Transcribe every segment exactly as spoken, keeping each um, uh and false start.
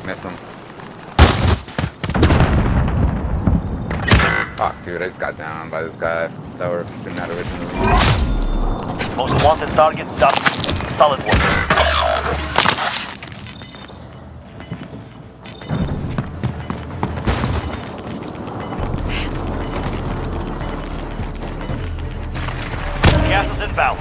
Miss him. Fuck, dude, I just got down by this guy that were shooting at originally. Most wanted target done. Solid work. Gas is inbound.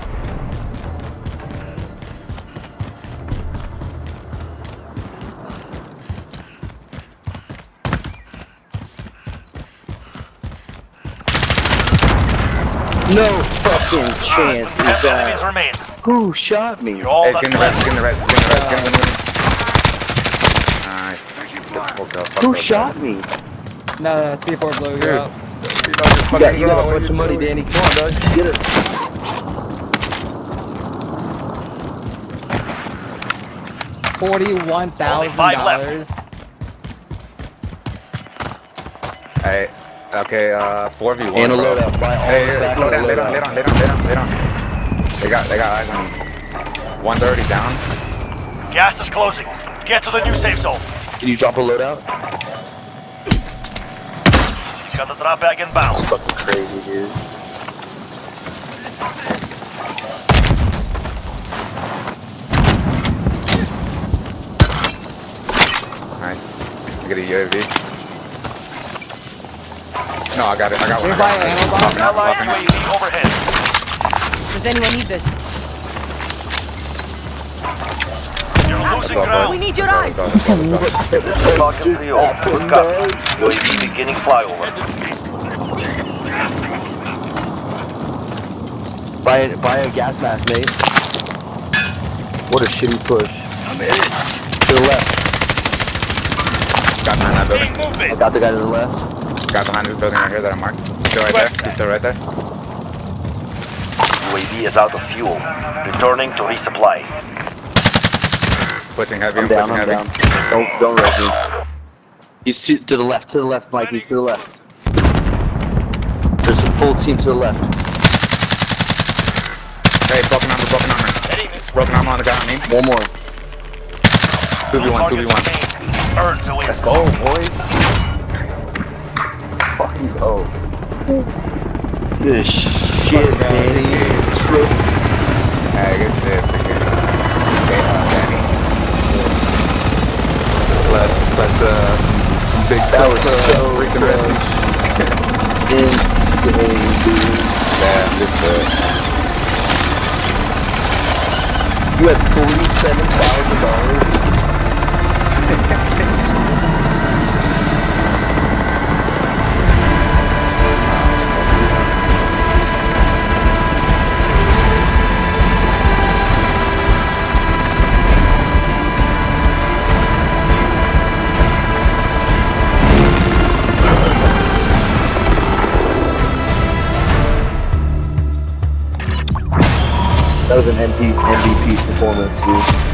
No fucking chance is that. Remains. Who shot me? You're all Hey, that's get in the red, left. get in the red, get in the red, get in the red. Nice. Fuck up, fuck Who up, shot guys. me? No, no, C four blew you Dude. up. You know, just You fucking got, you go, got a what bunch you of money, doing? Danny. Come on, dog. Get it. Forty-one thousand five left. dollars. Hey, okay, uh, four v one, And a bro. loadout. Buy all Hey, this hey, back slow and a down, lay down, lay loadout. down, lay down, lay down, lay down. They got, they got eyes on me. One's already down. Gas is closing. Get to the new safe zone. Can you drop a loadout? Got the drop bag inbound. Fucking crazy, dude. Nice. I get a U A V. No, I got it, I got one. I Can you buy got an one. ammo box? Popping out, Allied popping U A out. V overhead. Does anyone need this? You're losing Let's go, ground. We need your Let's eyes. go, let's go, let's go. Falcon three oh. Good copy. U A V beginning flyover. Buy a, buy a gas mask, mate. What a shitty push. To the left. Got behind that building. I got the guy to the left. Got behind this building right here that I marked. Still right there. He's still right there. U A V is out of fuel. Returning to resupply. Pushing heavy, I'm I'm down, pushing I'm heavy. down. Don't, don't rush me. He's to, to the left, to the left, Mikey, to the left. There's a full team to the left. Hey, broken armor, broken armor. Broken armor on the guy on me. One more. two v one, two v one. Earns away. Let's go, boys. Fuck you, oh. Good shit, Danny. Hey, good shit. Again. Okay, uh, Danny. Let's, let's, uh, big That was uh, so freaking red. Insane, dude. Damn, good shit. You had forty-seven thousand dollars. That was an M V P performance, dude.